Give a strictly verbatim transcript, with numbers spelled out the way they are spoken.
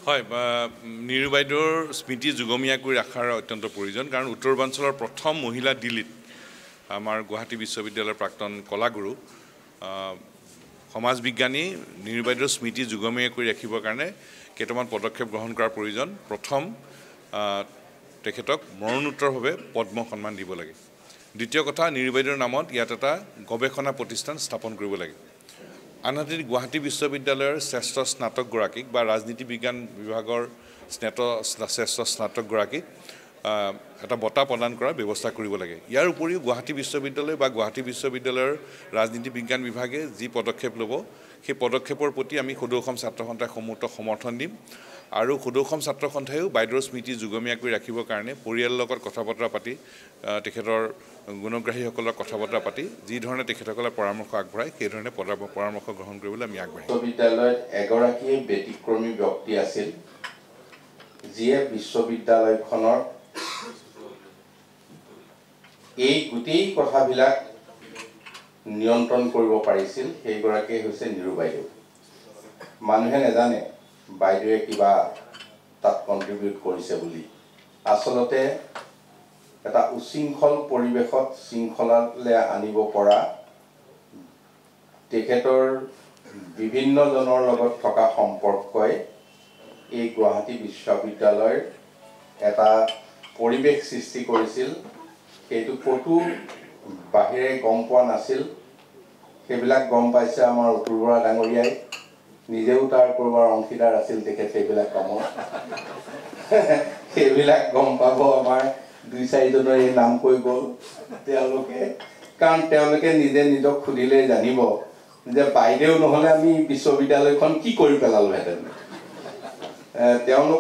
হয় নিৰু বাইদেউৰ স্মৃতি যুগমীয়া কৰি ৰাখাৰ অত্যন্ত প্ৰয়োজন কাৰণ উত্তৰবাঞ্চলৰ প্ৰথম মহিলা দিল্লীত আমাৰ গুৱাহাটী বিশ্ববিদ্যালয়ৰ প্ৰাক্তন কলাগুৰু সমাজ বিজ্ঞানী নিৰু বাইদেউৰ স্মৃতি যুগমীয়া কৰি ৰাখিবৰ কাৰণে কেইটামান পদক্ষেপ গ্ৰহণ কৰাৰ প্ৰয়োজন প্ৰথম তেখেতক মৰণোত্তৰভাৱে পদ্ম সন্মান দিব লাগে দ্বিতীয় কথা নিৰু বাইদেউৰ নামত ইয়াত এটা গৱেষণা প্ৰতিষ্ঠান স্থাপন কৰিব লাগে আনহাতে গুৱাহাটী বিশ্ববিদ্যালয়ৰ শ্ৰেষ্ঠ স্নাতকগৰাকীক বা ৰাজনীতি বিজ্ঞান বিভাগৰ স্নাত শ্ৰেষ্ঠ স্নাতকগৰাকীক এটা বঁটা প্ৰদান কৰাৰ ব্যৱস্থা কৰিব লাগে ইয়াৰ উপৰিও গুৱাহাটী বিশ্ববিদ্যালয় বা গুৱাহাটী বিশ্ববিদ্যালয়ৰ ৰাজনীতি বিজ্ঞান বিভাগে যি পদক্ষেপ ল'ব সেই পদক্ষেপৰ প্ৰতি আমি সদৌ অসম ছাত্ৰ সন্থাই সমূহ সমৰ্থন দিম আৰু সদৌ অসম ছাত্ৰ সন্থায়ো বাইদেউৰ স্মৃতি যুগমীয়া কৰি ৰাখিবৰ কাৰণে পৰিয়ালৰ লগত কথা বতৰা পাতি তেখেতৰ গুণগ্ৰাহীসকলৰ কথা বতৰা পাতি যি ধৰণে তেখেতসকলে পৰামৰ্শ আগবঢ়ায় সেই ধৰণে পৰামৰ্শ গ্ৰহণ কৰিবলৈ আমি আগবাঢ়িম বিশ্ববিদ্যালয়ত এগৰাকী ব্যতিক্ৰমী ব্যক্তি আছিল যিয়ে বিশ্ববিদ্যালয়খনৰ এই গোটেই কথাবিলাক নিয়ন্ত্ৰণ কৰিব পাৰিছিল সেইগৰাকী হৈছে নিৰু বাইদেউ মানুহে নেজানে বাইদেৱে কিবা তাত কন্ট্ৰিবিউট কৰিছে বুলি আসলতে এটা উশৃংখল পৰিৱেশত শৃংখলালৈ আনিব পৰা তেখেতৰ বিভিন্ন জনৰ লগত থকা সম্পৰ্কই এই গুৱাহাটী বিশ্ববিদ্যালয়ৰ এটা পৰিৱেশ সৃষ্টি কৰিছিল সেইটো কতো বাহিৰে গম পোৱা নাছিল সেইবিলাক গম পাইছে আমাৰ অতুল বৰা ডাঙৰীয়াই নিজেও তাৰ কৰবাৰ অংশীদাৰ আছিল তেখেত সেইবিলাক কামত সেইবিলাক গম পাব আমাৰ দুই চাৰিজনৰ এই নাম কৈ গ'ল তেওঁলোকে কাৰণ তেওঁলোকে নিজে নিজক খুদিলে জানিব যে বাইদেউ নহ'লে আমি বিশ্ববিদ্যালয়খন কি কৰি পেলালোহেঁতেন তেওঁলোক